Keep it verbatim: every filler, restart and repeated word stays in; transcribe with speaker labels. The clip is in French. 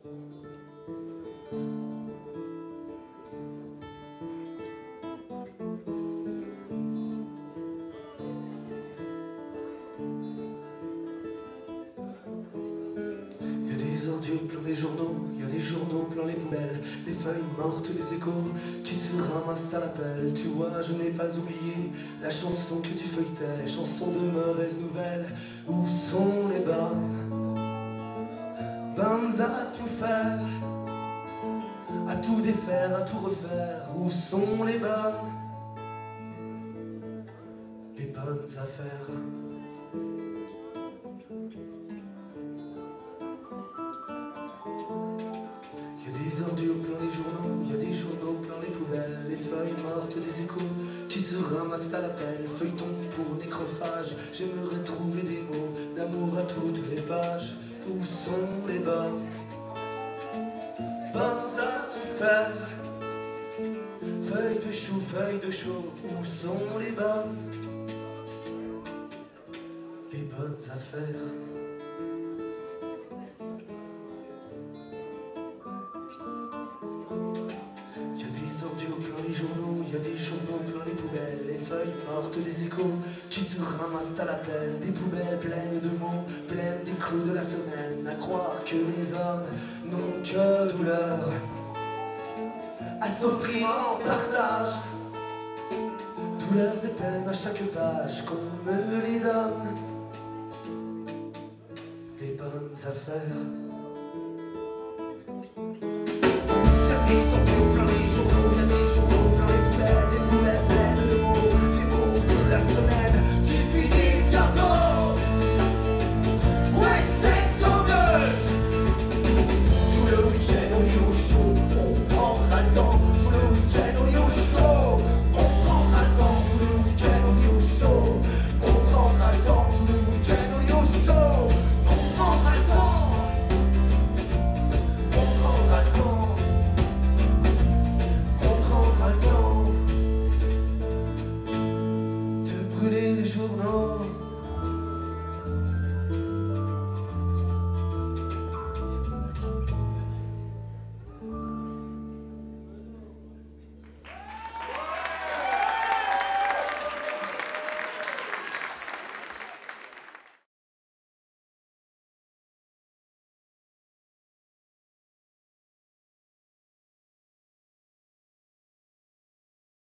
Speaker 1: Des ordures plein les journaux, il y a des journaux plein les poubelles, des feuilles mortes, des échos qui se ramassent à l'appel. Tu vois, je n'ai pas oublié la chanson que tu feuilletais, chanson de mauvaises nouvelles. Où sont les bonnes, bonnes à tout faire, à tout défaire, à tout refaire? Où sont les bonnes, les bonnes affaires? Des ordures plein les journaux, il y a des journaux plein les poubelles, les feuilles mortes des échos qui se ramassent à l'appel. Feuilleton pour décrophage, j'aimerais trouver des mots d'amour à toutes les pages. Où sont les bonnes, bonnes à tout faire, feuilles de chou, feuilles de chaux? Où sont les bonnes, les bonnes affaires? Des ordures plein les journaux, il y a des journaux plein les poubelles, les feuilles mortes des échos qui se ramassent à l'appel. Des poubelles pleines de mots, pleines d'échos de la semaine. À croire que les hommes n'ont que douleur à s'offrir en partage, douleurs et peines à chaque page qu'on me les donne, les bonnes affaires. Des ordures plein les journaux, il y a des journaux plein les poubelles, des poubelles pleines de mots, des mots de la semaine qui finit bientôt. Ouais, c'est sans deux. Tout le week-end on est au chaud, on prendra le temps. Tout le week-end on est au chaud, on prendra le temps. Tout le week-end on est au chaud, on prendra le temps. Tout le week-end on est au chaud, on prendra le temps. On prendra le temps. Brûler les journaux,